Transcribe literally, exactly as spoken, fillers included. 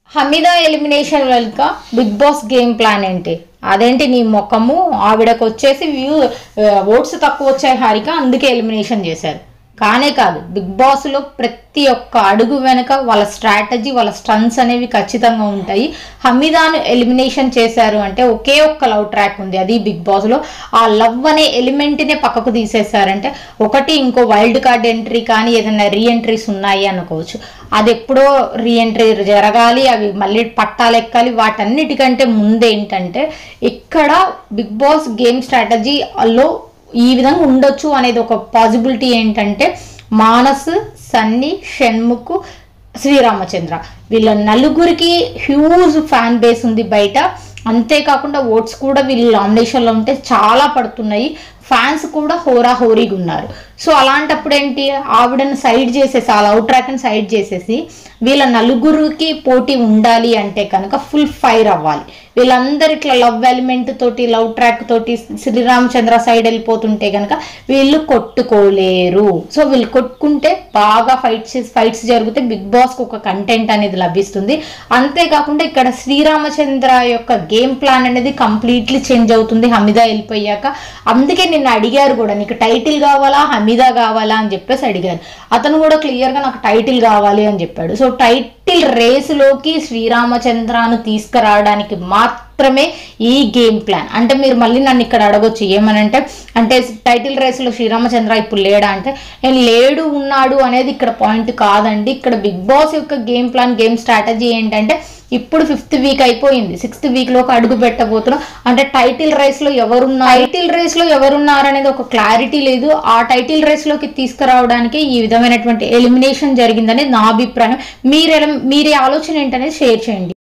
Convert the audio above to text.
Hamida elimination వెనుక Big Boss game plan ఏంటి? అదేంటి నీ ముఖము ఆవిడకు వచ్చేసి వ్యూ ఓట్స్ తక్కువ వచ్చాయి హారిక, అందుకే ఎలిమినేషన్ చేశారు. కానే కాదు, బిగ్ బాస్లో ప్రతి ఒక్క అడుగు వెనుక వాళ్ళ స్ట్రాటజీ, వాళ్ళ స్టన్స్ అనేవి ఖచ్చితంగా ఉంటాయి. హమీదాను ఎలిమినేషన్ చేశారు అంటే ఒకే ఒక్క లవ్ ట్రాక్ ఉంది, అది బిగ్ బాస్లో. ఆ లవ్ అనే ఎలిమెంట్నే పక్కకు తీసేశారంటే ఒకటి ఇంకో వైల్డ్ కార్డ్ ఎంట్రీ కానీ ఏదైనా రీఎంట్రీస్ ఉన్నాయి అనుకోవచ్చు. అది ఎప్పుడో రీఎంట్రీ జరగాలి, అవి మళ్ళీ పట్టాలెక్కాలి. వాటన్నిటికంటే ముందేంటంటే ఇక్కడ బిగ్ బాస్ గేమ్ స్ట్రాటజీలో ఈ విధంగా ఉండొచ్చు అనేది ఒక పాసిబిలిటీ ఏంటంటే మానస్, సన్నీ, షణ్ముఖ్, శ్రీరామచంద్ర వీళ్ళ నలుగురికి హ్యూజ్ ఫ్యాన్ బేస్ ఉంది బయట. అంతేకాకుండా ఓట్స్ కూడా వీళ్ళు నామినేషన్లో ఉంటే చాలా పడుతున్నాయి. ఫ్యాన్స్ కూడా హోరా హోరీగా ఉన్నారు. సో అలాంటప్పుడు ఏంటి, ఆవిడని సైడ్ చేసేసి ఆ లవ్ ట్రాక్ని సైడ్ చేసేసి వీళ్ళ నలుగురికి పోటీ ఉండాలి అంటే కనుక ఫుల్ ఫైర్ అవ్వాలి. వీళ్ళందరూ ఇట్లా లవ్ ఎలిమెంట్ తోటి, లవ్ ట్రాక్ తోటి శ్రీరామచంద్ర సైడ్ వెళ్ళిపోతుంటే కనుక వీళ్ళు కొట్టుకోలేరు. సో వీళ్ళు కొట్టుకుంటే బాగా ఫైట్స్ ఫైట్స్ జరిగితే బిగ్ బాస్కి ఒక కంటెంట్ అనేది లభిస్తుంది. అంతేకాకుండా ఇక్కడ శ్రీరామచంద్ర యొక్క గేమ్ ప్లాన్ అనేది కంప్లీట్లీ చేంజ్ అవుతుంది హమీదా వెళ్ళిపోయాక. అందుకే నిన్ను అడిగారు కూడా, నీకు టైటిల్ కావాలా హమీదా కావాలా అని చెప్పేసి అడిగారు. అతను కూడా క్లియర్గా నాకు టైటిల్ కావాలి అని చెప్పాడు. సో టైటిల్ రేసులోకి శ్రీరామచంద్రను తీసుకురావడానికి మాత్రమే ఈ గేమ్ ప్లాన్. అంటే మీరు మళ్ళీ నన్ను ఇక్కడ అడగొచ్చు ఏమనంటే, అంటే టైటిల్ రేసులో శ్రీరామచంద్ర ఇప్పుడు లేడా అంటే, నేను లేడు ఉన్నాడు అనేది ఇక్కడ పాయింట్ కాదండి. ఇక్కడ బిగ్ బాస్ యొక్క గేమ్ ప్లాన్, గేమ్ స్ట్రాటజీ ఏంటంటే ఇప్పుడు ఫిఫ్త్ వీక్ అయిపోయింది, సిక్స్త్ వీక్ లోకి అడుగు పెట్టబోతున్నాం. అంటే టైటిల్ రేస్ లో ఎవరున్నారు టైటిల్ రేస్ లో ఎవరున్నారు అనేది ఒక క్లారిటీ లేదు. ఆ టైటిల్ రేస్ లోకి తీసుకురావడానికి ఈ విధమైనటువంటి ఎలిమినేషన్ జరిగిందనేది నా అభిప్రాయం. మీరు మీరే ఆలోచన ఏంటనేది షేర్ చేయండి.